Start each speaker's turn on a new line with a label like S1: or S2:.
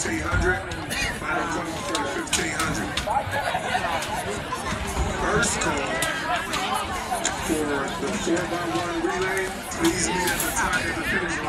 S1: 1500. Final call for the 1500. First call for the 4x1 relay. Please meet at the finish line.